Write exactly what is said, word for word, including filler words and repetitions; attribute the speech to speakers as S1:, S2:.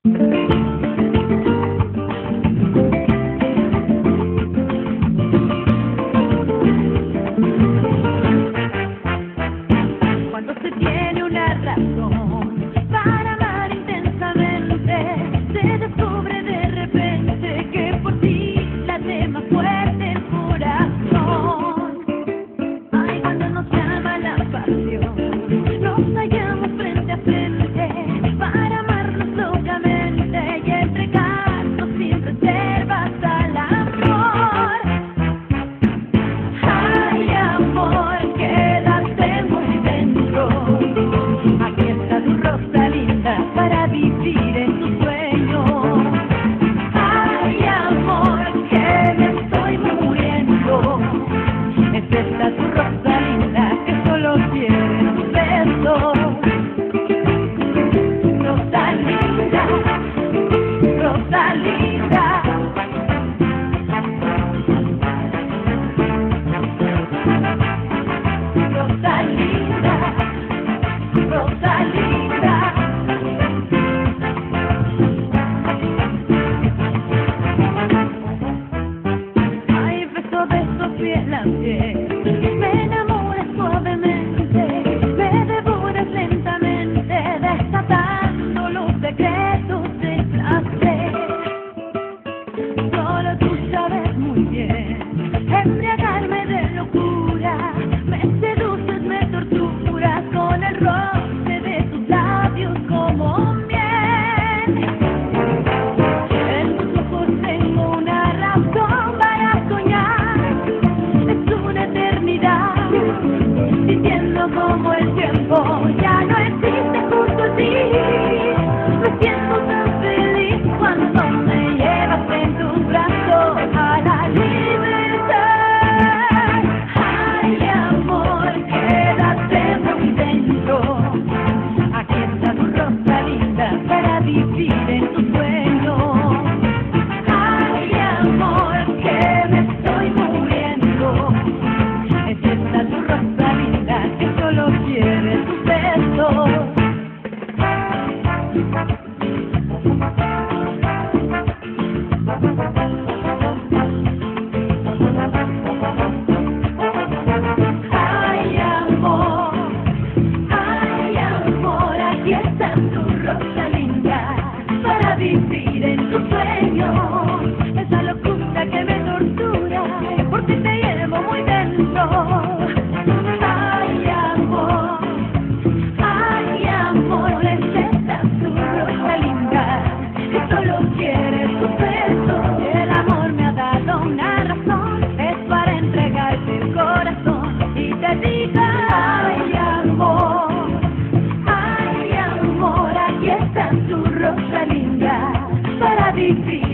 S1: Cuando se tiene una razón para amar intensamente, se descubre de repente que por ti late más fuerte el corazón. Ay, cuando nos llama la pasión, nos hallamos frente a frente para amarnos locamente y entregarnos sin reservas al amor. Ay, amor, quédate muy dentro. Aquí está tu rosa linda para vivir en tu sueño. Ay, amor, que me estoy muriendo. Es esta tu rosa linda que solo quiere tu beso. Rosa linda, rosa linda. Rosa linda, rosa linda. Ay, beso, beso, piel a piel, me enamoras suavemente, me devoras lentamente, desatando los secretos del placer. Solo tú sabes muy bien embriagarme de locura, me seduces, me torturas con el roce de tus labios como miel. En tus ojos tengo una razón para soñar, es una eternidad, sintiendo como el tiempo ya no existe junto a ti. Me siento tan feliz cuando me llevas en tus brazos a la libertad. Ay, amor, quédate muy dentro. Aquí está tu rosa linda para vivir en tu sueño. Ay, amor, que me estoy muriendo. Es esta tu rosa linda que solo quiere tu beso. Ay, amor, ay, amor, aquí está tu rosa linda para vivir en tu sueño. Esa locura que me tortura, porque te llevo muy dentro. Ay, amor, ay, amor, es esta tu rosa linda que solo quiere tu beso. El amor me ha dado una razón, es para entregarte el corazón y te digo, ay, amor, ay, amor, aquí está tu rosa linda para vivir